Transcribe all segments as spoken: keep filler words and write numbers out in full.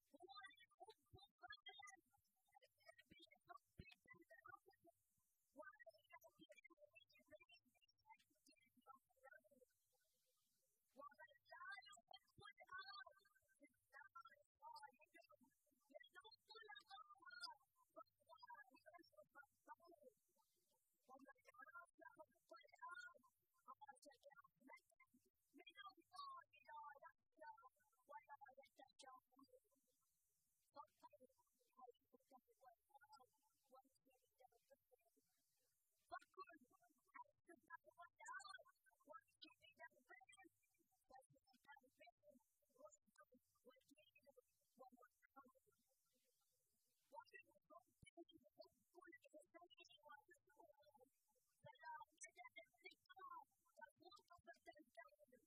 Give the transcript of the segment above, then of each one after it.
هو الحب فعلا الذي يثبت الأمر وأنه بحيث بين أيدي المظلم ومن لا يحب الأرض في النار خالد يذوق لظاها فهو المفضل ومن عاش حب الأرض عاش برحمة من الله لا يخشى ولا يتجاهل فكر حيث تهوى الأرض وامشي بدربهم فكر حيث تهوى الأرض وامشي بدربهم ففي دربهم رشد ودين ومحكم ومن حبهم حب الحسين وحسنه فلا تدع الذكرى تفوت فتنتهي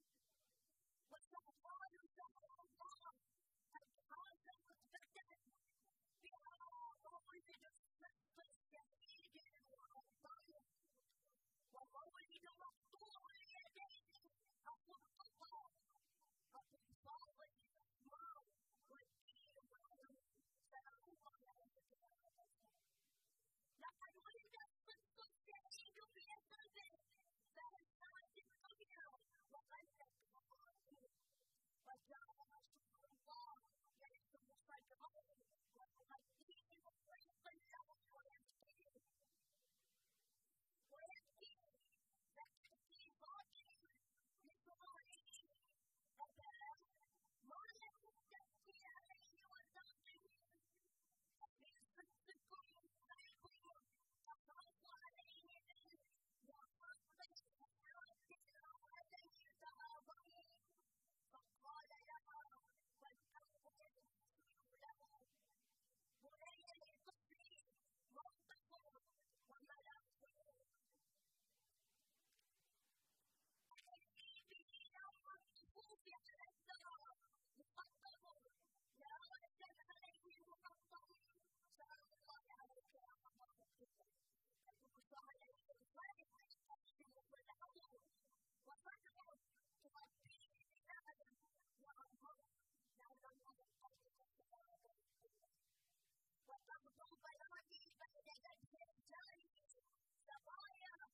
وشهوان شهر الله قد حاز رتبة بها مولد الصدق الشهيد المعظم ومولد مقطوع اليدين أبو القطع أبو الفاضل الأسماء والدين معهم سلام الله عليك يا رب لقد ولد الصدق الشهيد بيسره فهزات الدنيا وغلت مقاته وجاء رسول الله يرسم صدره ويغذيه ويطلق له ويبكيه ويبكي لكن في باطن لسؤاله أباه ما لكم تبكي عليه وتعطيه في صدقكم قلبكم تخاف عليه منه وخاف الحياة أو عليه تغاضبوا فقال لها والأمر يدخل له بني لطفلي منطق وملامه أحسي به يوم الطفوف على الثرى مقدم لا وجه عليه مقدم سلام الله عليك يا أبا بكر يدوس عليه الفرح تشمه العمر وفتح تغطيه بلاد وأمر لعل الله قلبك سلامة وتغضب بلادي بعد ذنب الجاري سبايا